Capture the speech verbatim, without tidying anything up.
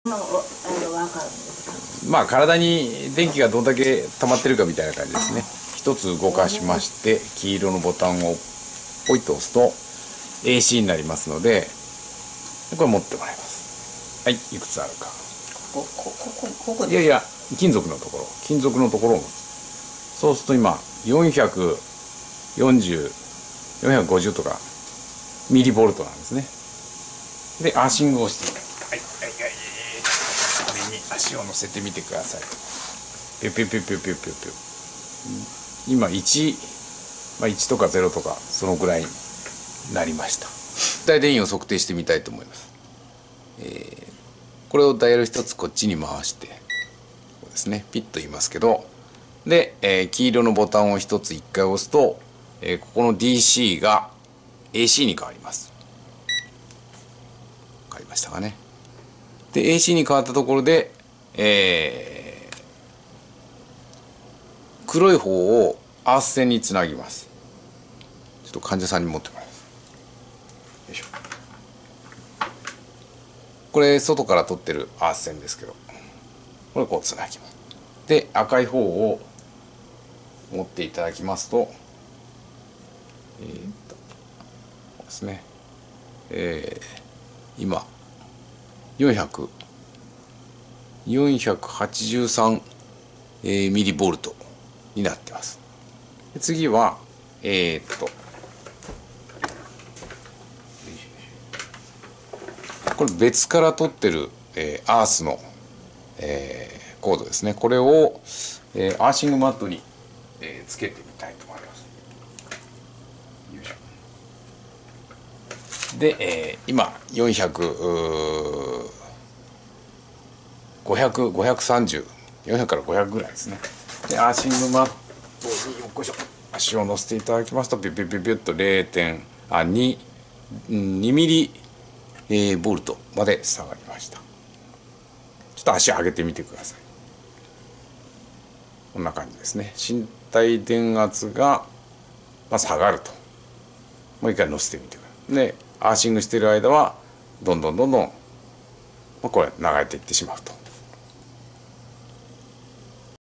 のあのわかるんですか？ まあ体に電気がどんだけ溜まってるかみたいな感じですね。一つ動かしまして、黄色のボタンをポイッと押すと エーシー になりますので、これ持ってもらいます。はい、いくつあるか。 ここここここいやいや、金属のところ、金属のところを持つ。そうすると今よんひゃくよんじゅう、よんひゃくごじゅうとかミリボルトなんですね。で、アーシングをしています。はいはいはい。これに足を乗せてみてください。ピュピュピュピュピュピュピュ。今いち、まあ、いちとかゼロとかそのぐらいになりました。大電位を測定してみたいと思います。えー、これをダイヤル一つこっちに回して、こうですね、ピッと言いますけど、で、えー、黄色のボタンを一つ一回押すと、えー、ここの ディーシー が エーシー に変わります。変わりましたかね。で エーシー に変わったところで、えー、黒い方をアース線につなぎます。ちょっと患者さんに持ってもらいます。よいしょ。これ外から取ってるアース線ですけど、これこうつなぎます。で赤い方を持っていただきますと、えー、っとこうですね、えー、今よんひゃく、よんひゃくはちじゅうさん、えー、ミリボルトになってます。で次はえー、っとこれ別から取ってる、えー、アースの、えー、コードですね。これを、えー、アーシングマットに、えー、つけてみたいと思います。よいしょ。で、えー、今よんひゃく、ごひゃく、ごひゃくさんじゅう、よんひゃくからごひゃくぐらいですね。でアーシングマットによっこいしょ、足を乗せていただきますとピュピュピュピュッと れいてんに にミリ、えー、ボルトまで下がりました。ちょっと足上げてみてください。こんな感じですね。身体電圧が、まあ、下がると。もう一回乗せてみてください。でアーシングしている間はどんどんどんどん、まあ、これ流れていってしまうと。